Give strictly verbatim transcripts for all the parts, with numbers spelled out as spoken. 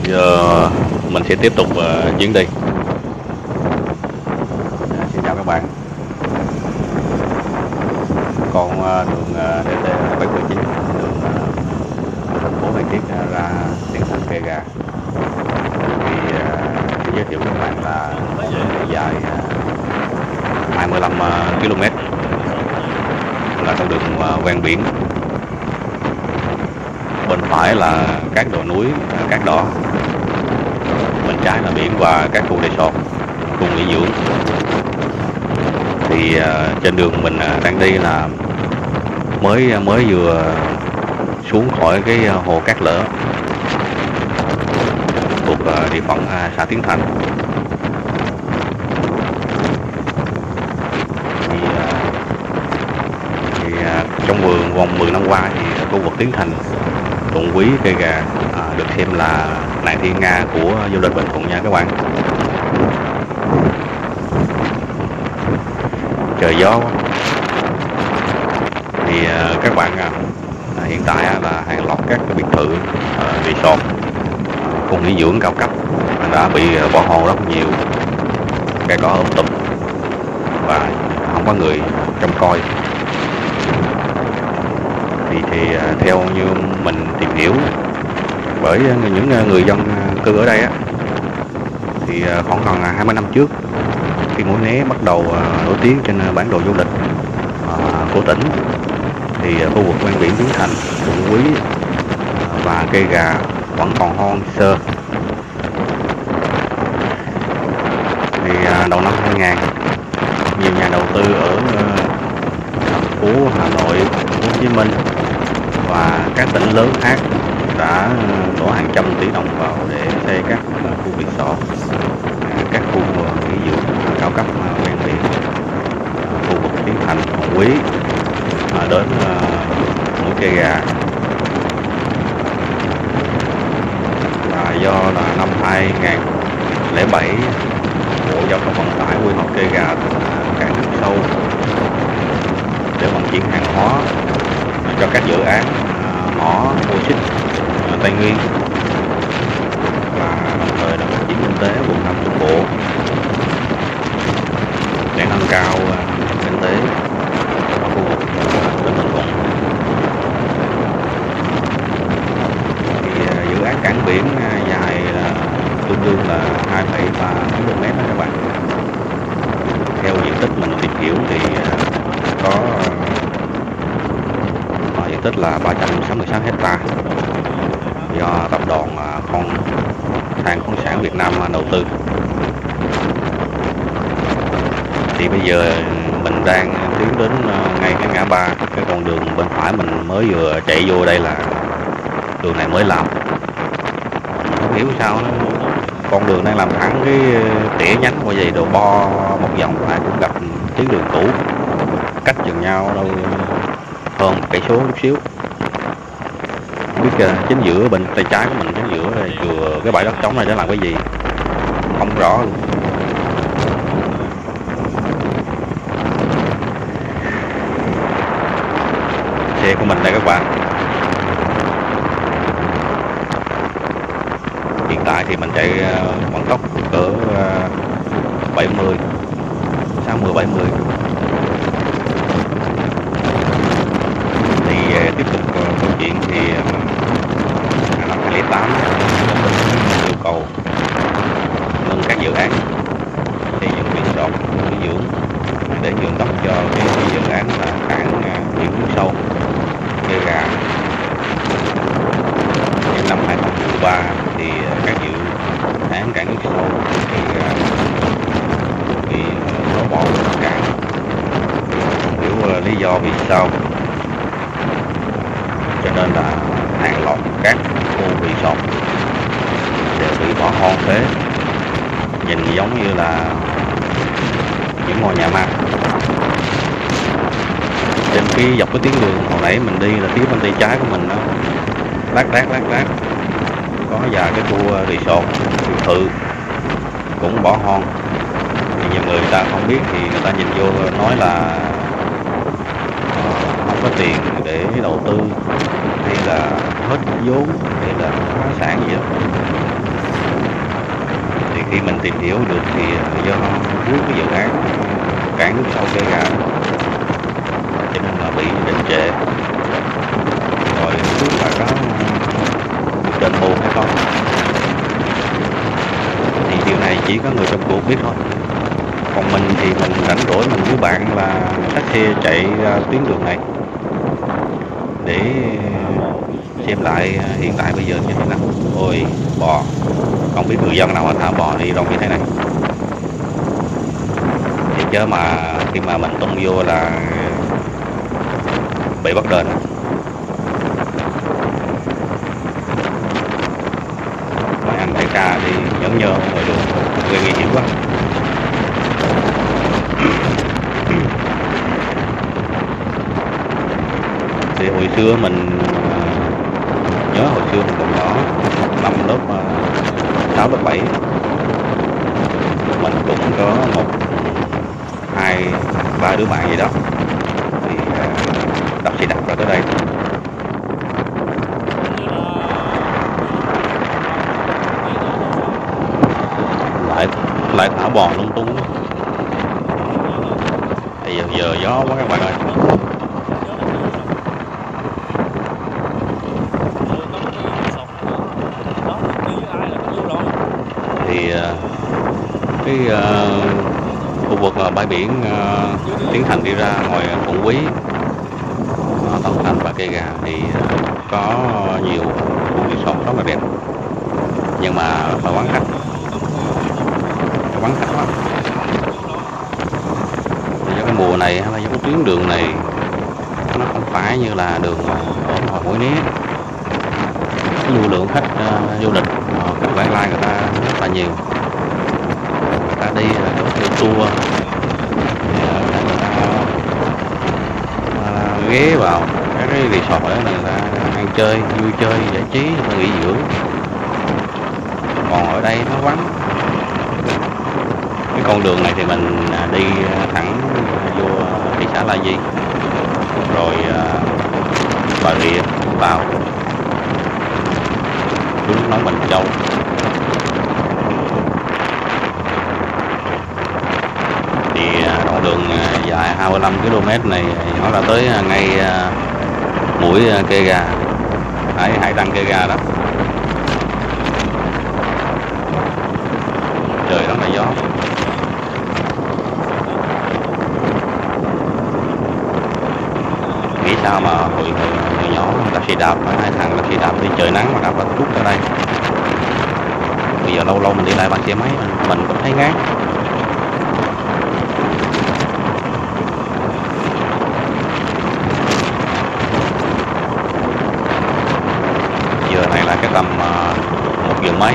Giờ mình sẽ tiếp tục uh, chuyến đi. À, xin chào các bạn. Con uh, đường uh, D T bảy một chín, đường uh, từ thành phố Phan Thiết uh, ra Tiên Thành Cây Gà. Thì uh, sẽ giới thiệu các bạn là dài uh, hai mươi lăm ki lô mét, là con đường uh, ven biển. Bên phải là các đồi núi, uh, cát đỏ. Bên trái là biển và các khu resort, khu nghỉ dưỡng. Thì uh, trên đường mình uh, đang đi là mới mới vừa xuống khỏi cái hồ Cát Lở thuộc uh, địa phận uh, xã Tiến Thành. Thì, uh, thì uh, trong vườn vòng mười năm qua thì khu vực Tiến Thành, Thuận Quý, Cây Gà uh, được xem là nạn thiên nga của du lịch Bình Thuận nha các bạn. Trời gió thì uh, các bạn uh, hiện tại uh, là hàng loạt các biệt thự, uh, resort, khu nghỉ dưỡng cao cấp đã bị uh, bỏ hoang rất nhiều, cây cỏ um tùm và không có người trông coi. Thì thì uh, theo như mình tìm hiểu bởi uh, những uh, người dân uh, cư ở đây á, thì uh, khoảng gần uh, hai mươi năm trước, khi Mũi Né bắt đầu uh, nổi tiếng trên uh, bản đồ du lịch uh, của tỉnh, thì uh, khu vực ven biển Tiến Thành, Thuận Quý uh, và Cây Gà vẫn còn hoang sơ. Thì uh, đầu năm hai nghìn, nhiều nhà đầu tư ở uh, thành phố Hà Nội, thành phố Hồ Chí Minh và các tỉnh lớn khác đã uh, đổ hàng trăm tỷ đồng vào để xây các uh, khu resort, uh, các khu uh, nghỉ dưỡng uh, cao cấp uh, ven biển, uh, khu vực Tiến Thành, Thuận Quý uh, đến uh, mũi Cây Gà. Và do là năm hai nghìn lẻ bảy, Bộ Giao thông Vận tải quy hoạch Cây Gà thành cảng nước sâu để vận chuyển hàng hóa cho các dự án uh, mỏ bô xít uh, Tây Nguyên, và đồng thời là phát triển kinh tế vùng Nam Trung Bộ để nâng cao uh, kinh tế ở khu vực uh, tỉnh Bình Thuận. Thì uh, dự án cảng biển uh, dài uh, tương đương là hai phẩy ba ki lô mét đó các bạn. Theo diện tích mình tìm hiểu thì uh, có uh, diện tích là ba trăm sáu mươi sáu hecta do tập đoàn uh, Con than khoáng sản Việt Nam uh, đầu tư. Thì bây giờ mình đang tiến đến uh, ngay cái ngã ba, cái con đường bên phải mình mới vừa chạy vô đây là đường này mới làm. Không hiểu sao nó, con đường đang làm thẳng cái tỉa nhánh qua vậy, đồ bo một vòng lại cũng gặp tuyến đường cũ, cách chừng nhau đâu hơn một cây số chút xíu. Không biết uh, chính giữa bên tay trái của mình, chính giữa đây chừa cái bãi đất trống này để làm cái gì không rõ luôn. Xe của mình đây các bạn. Hiện tại thì mình chạy uh, vận tốc cỡ uh, bảy mươi, sáu mươi, bảy mươi. Thì uh, tiếp tục uh, câu chuyện thì uh, năm hai nghìn lẻ tám yêu cầu ngưng các dự án xây dựng resort nghỉ dưỡng để nhường đất cho cái, cái dự án là cảng uh, biển nước sâu Cây Gà. Đến năm hai nghìn không trăm mười ba thì uh, các dự án cảng nước sâu thì uh, bị đổ bỏ cảng. Không hiểu uh, lý do vì sao, cho nên là hàng loạt các khu resort đều bị bỏ hoang phế, nhìn giống như là những ngôi nhà ma. Trên cái dọc cái tuyến đường hồi nãy mình đi là phía bên tay trái của mình đó, lác đác lác đác có vài cái khu resort, biệt thự cũng bỏ hoang. Thì nhiều người ta không biết thì người ta nhìn vô nói là không có tiền để đầu tư hay là hết vốn để là phá sản gì đó. Thì khi mình tìm hiểu được thì do vướng cái dự án cảng nước sâu Kê Gà cho nên là bị đình trệ, rồi không biết là có đền bù hay không, thì điều này chỉ có người trong cuộc biết thôi. Còn mình thì mình rảnh rỗi mình với bạn là xách xe chạy ra tuyến đường này để xem lại hiện tại bây giờ như thế nào. Ôi bò, không biết người dân nào thả bò đi đông như thế này. Thì chứ mà khi mà mình tung vô là bị bắt đền. Mấy anh đại ca đi nhẫn nhơ ngoài đường gây nguy hiểm quá. Thì hồi xưa mình nhớ hồi xưa mình còn nhỏ, năm lớp sáu lớp bảy, mình cũng có một hai ba đứa bạn gì đó thì đạp xe đạp ra tới đây, lại lại thả bò lung tung. Bây giờ giờ gió quá các bạn ơi. Thì cái uh, khu vực uh, bãi biển uh, Tiến Thành đi ra ngoài Phụng Quý, uh, Tân Thành và Cây Gà thì uh, có nhiều khu resort rất là đẹp, nhưng mà phải vắng khách, vắng khách quá. Thì do cái mùa này hay là do cái tuyến đường này nó không phải như là đường ở ngoài Mũi Né, lưu lượng khách uh, du lịch, uh, khách vãng lai người ta rất là nhiều. Ta đi là có thuê tour để người ta à, ghé vào các cái resort để người ta ăn chơi, vui chơi, giải trí, người ta nghỉ dưỡng. Còn ở đây nó vắng. Cái con đường này thì mình đi thẳng vô thị xã La Di, rồi Bà Rịa, Vũng Tàu, xuống nóng Bình Châu. Đoạn đường dài hai mươi lăm ki lô mét này nó ra tới ngay mũi Kê Gà, hải hải đăng Kê Gà đó. Trời rất là gió. Nghĩ sao mà hồi, hồi, hồi nhỏ đạp xe đạp, hai thằng đạp xe đạp đi trời nắng mà đạp là chút ra đây. Bây giờ lâu lâu mình đi lại bằng xe máy mình, mình cũng thấy ngán. Giờ này là cái tầm uh, một giờ mấy,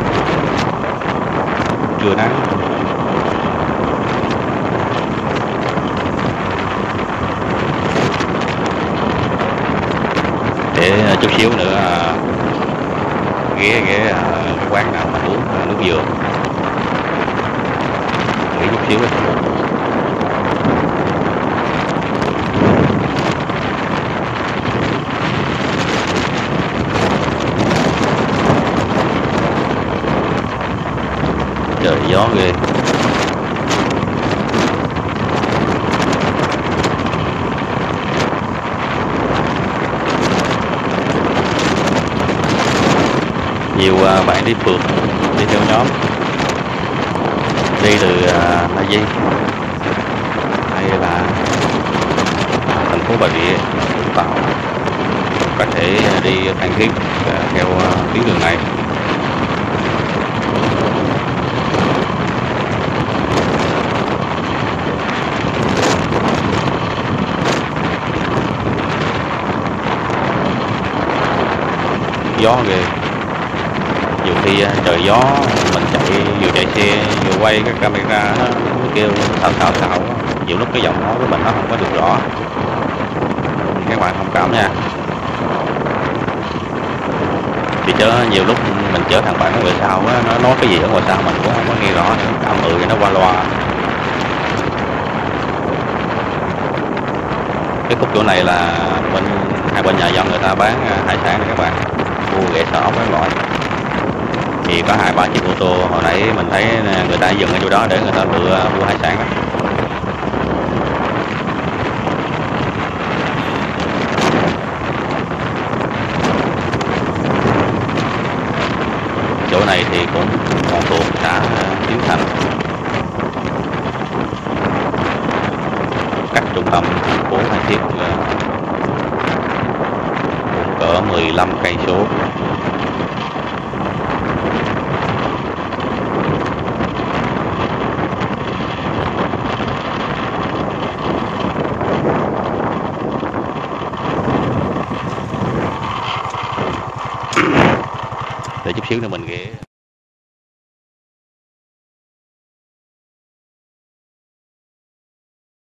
trưa nắng. Để chút xíu nữa uh, ghé ghé uh, cái quán nào mà uống uh, nước dừa, nghỉ chút xíu đấy. Trời gió ghê. Nhiều uh, bạn đi phượt, đi theo nhóm, đi từ uh, La Di hay là thành phố Bà Rịa, Vũng Tàu, có thể đi Phan Thiết uh, theo uh, tuyến đường này. Gió ghê. Nhiều khi trời gió mình chạy vừa chạy xe vừa quay cái camera nó kêu xào xào xào, nhiều lúc cái giọng nói của mình nó không có được rõ, các bạn thông cảm nha. Thì chớ nhiều lúc mình chở thằng bạn ở ngoài sau á, nó nói cái gì ở ngoài sau mình cũng không có nghe rõ nữa, âm ừ cho nó qua loa. Cái khúc chỗ này là bên hai bên nhà dân người ta bán hải sản này các bạn. mua ghệ sọ các loại. Thì có hai ba chiếc ô tô hồi nãy mình thấy người ta dừng ở chỗ đó để người ta lựa mua hải sản đó. Chỗ này thì cũng còn thuộc xã Tiến Thành, cách trung tâm thành phố Phan Thiết cũng cỡ mười lăm cây số. Để chút xíu nữa mình ghé